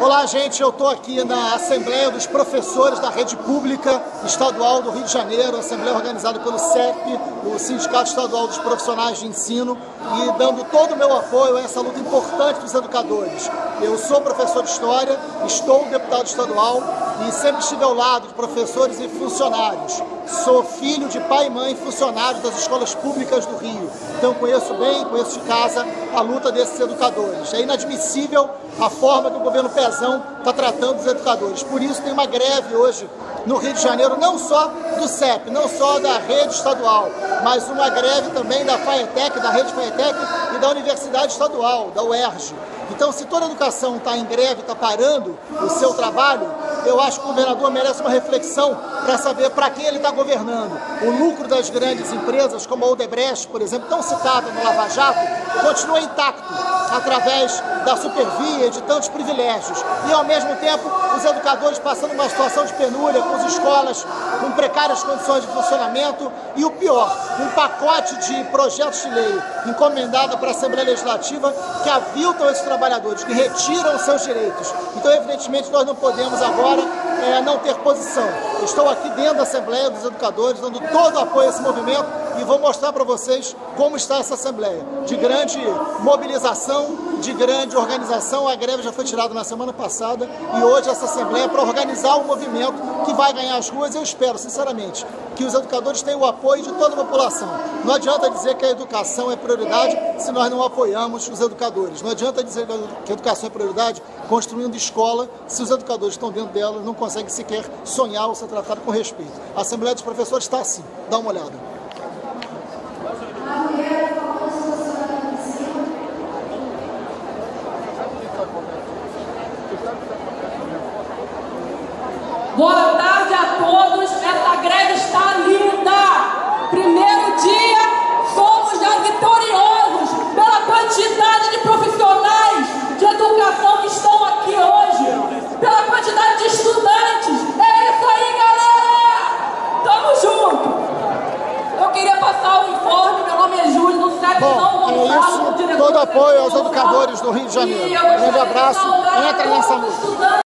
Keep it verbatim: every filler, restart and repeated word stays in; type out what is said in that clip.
Olá, gente, eu estou aqui na Assembleia dos Professores da Rede Pública Estadual do Rio de Janeiro, Assembleia organizada pelo C E P, o Sindicato Estadual dos Profissionais de Ensino, e dando todo o meu apoio a essa luta importante dos educadores. Eu sou professor de História, estou deputado estadual e sempre estive ao lado de professores e funcionários. Sou filho de pai e mãe funcionários das escolas públicas do Rio, então conheço bem, conheço de casa a luta desses educadores. É inadmissível a forma que o governo Pezão está tratando dos educadores. Por isso tem uma greve hoje no Rio de Janeiro, não só do C E P, não só da rede estadual, mas uma greve também da FAETEC, da rede FAETEC e da Universidade Estadual, da U E R J. Então, se toda a educação está em greve, está parando o seu trabalho, eu acho que o governador merece uma reflexão para saber para quem ele está governando. O lucro das grandes empresas, como a Odebrecht, por exemplo, tão citada no Lava Jato, continua intacto através da Supervia e de tantos privilégios. E, ao mesmo tempo, os educadores passando uma situação de penúria, com as escolas com precárias condições de funcionamento e, o pior, um pacote de projetos de lei encomendado para a Assembleia Legislativa que aviltam esses trabalhadores, que retiram os seus direitos. Então, evidentemente, nós não podemos agora é, não ter posição. Estou aqui dentro da Assembleia dos Educadores, dando todo o apoio a esse movimento e vou mostrar para vocês como está essa Assembleia. De grande mobilização, de grande organização, a greve já foi tirada na semana passada e hoje essa Assembleia é para organizar o movimento que vai ganhar as ruas. Eu espero, sinceramente, que os educadores tenham o apoio de toda a população. Não adianta dizer que a educação é prioridade se nós não apoiamos os educadores. Não adianta dizer que a educação é prioridade construindo escola se os educadores que estão dentro dela não conseguem sequer sonhar ou ser tratados com respeito. A Assembleia dos Professores está assim. Dá uma olhada. Boa tarde a todos. Essa greve está linda. Primeiro dia, somos já vitoriosos pela quantidade de profissionais de educação que estão aqui hoje, pela quantidade de estudantes. É isso aí, galera. Tamo junto. Eu queria passar o informe. Meu nome é Júlio, do C E P São Gonçalo. É isso. Todo apoio aos educadores do Rio de Janeiro. Um grande abraço. Entra nessa luta.